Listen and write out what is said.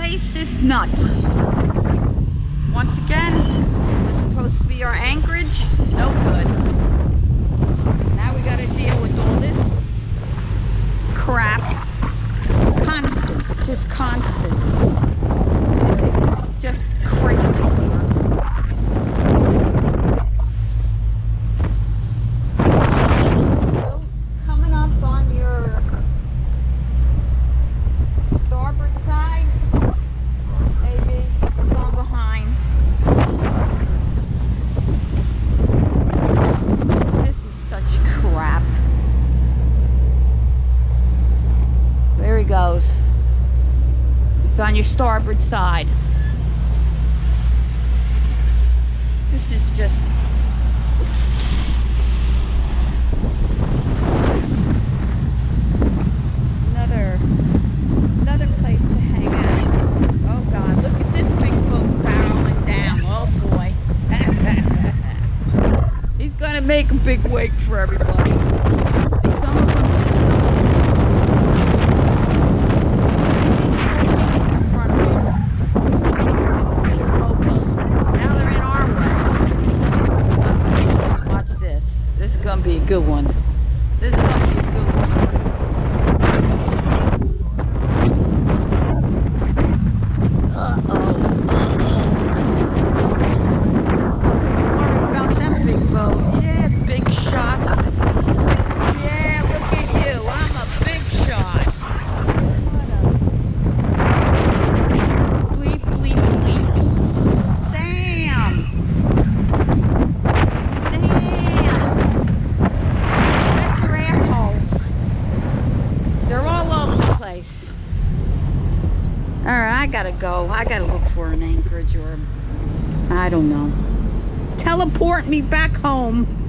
place is nuts. Once again, it was supposed to be our anchorage. No good. Now we got to deal with all this crap. Constant. Just constant. It's just crazy here. Coming up on your starboard side, maybe going behind. This is such crap. There he goes. It's on your starboard side. This is just another place to hang out. Oh God, look at this big boat barreling down. Oh boy. He's gonna make a big wake for everybody. Some of them just in front of us. Now they're in our way. Just watch this. This is gonna be a good one. This is gonna be a good one. Alright, I gotta go. I gotta look for an anchorage or, I don't know. Teleport me back home.